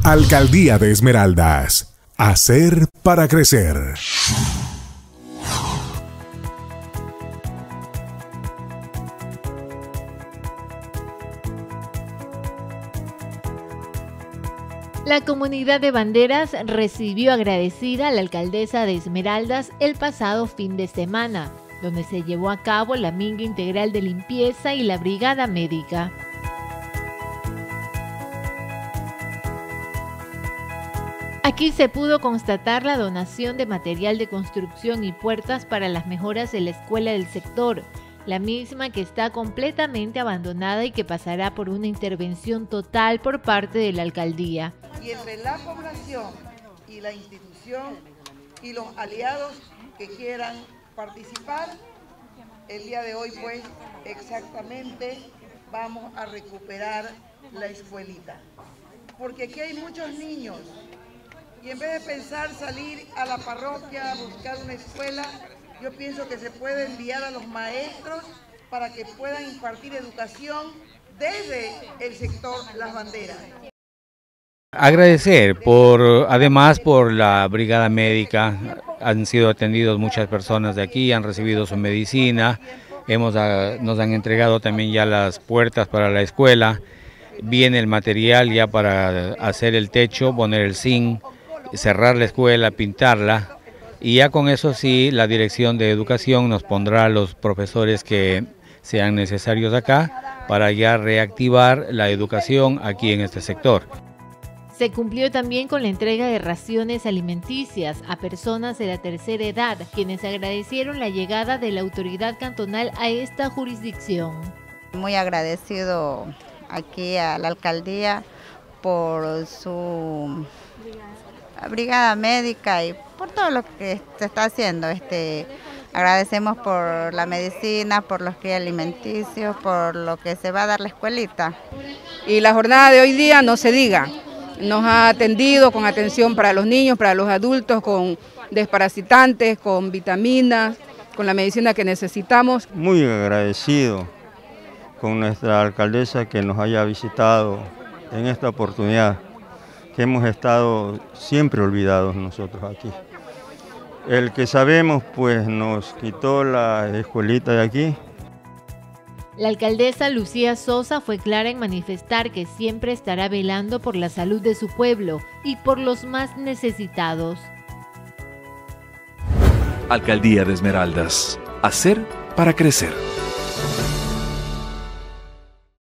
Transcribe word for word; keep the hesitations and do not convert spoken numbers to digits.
Alcaldía de Esmeraldas. Hacer para crecer. La comunidad de Banderas recibió agradecida a la alcaldesa de Esmeraldas el pasado fin de semana, donde se llevó a cabo la minga integral de limpieza y la brigada médica. Aquí se pudo constatar la donación de material de construcción y puertas para las mejoras de la escuela del sector, la misma que está completamente abandonada y que pasará por una intervención total por parte de la alcaldía. Y entre la población y la institución y los aliados que quieran participar, el día de hoy pues exactamente vamos a recuperar la escuelita. Porque aquí hay muchos niños y en vez de pensar salir a la parroquia a buscar una escuela, yo pienso que se puede enviar a los maestros para que puedan impartir educación desde el sector Las Banderas. Agradecer por, además por la brigada médica, han sido atendidos muchas personas de aquí, han recibido su medicina, hemos, nos han entregado también ya las puertas para la escuela, viene el material ya para hacer el techo, poner el zinc, cerrar la escuela, pintarla, y ya con eso sí la Dirección de Educación nos pondrá los profesores que sean necesarios acá para ya reactivar la educación aquí en este sector. Se cumplió también con la entrega de raciones alimenticias a personas de la tercera edad, quienes agradecieron la llegada de la autoridad cantonal a esta jurisdicción. Muy agradecido aquí a la alcaldía por su brigada médica y por todo lo que se está haciendo. Este, agradecemos por la medicina, por los kits alimenticios, por lo que se va a dar la escuelita. Y la jornada de hoy día no se diga. Nos ha atendido con atención para los niños, para los adultos, con desparasitantes, con vitaminas, con la medicina que necesitamos. Muy agradecido con nuestra alcaldesa que nos haya visitado en esta oportunidad, que hemos estado siempre olvidados nosotros aquí. El que sabemos pues nos quitó la escuelita de aquí. La alcaldesa Lucía Sosa fue clara en manifestar que siempre estará velando por la salud de su pueblo y por los más necesitados. Alcaldía de Esmeraldas. Hacer para crecer.